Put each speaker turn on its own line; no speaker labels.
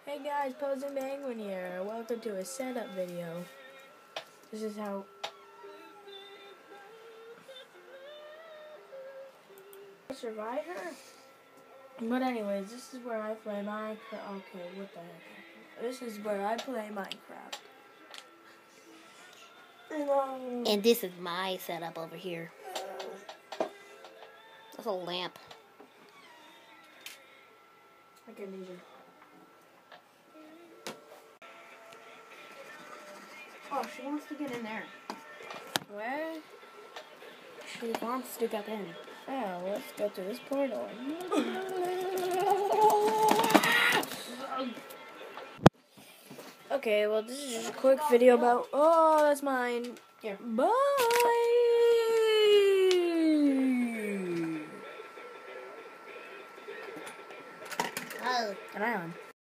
Hey guys, Posing Penguin here. Welcome to a setup video. This is how Survivor. But anyways, this is where I play Minecraft. Okay, what the heck? This is where I play Minecraft.
And this is my setup over here. That's a lamp.
I can need it.
Oh, she wants to get in there.
Where?
She wants to get in.
Oh, let's go to this portal. Okay, well, this is just a quick video about. Oh, that's mine.
Here.
Bye.
Oh.
An island.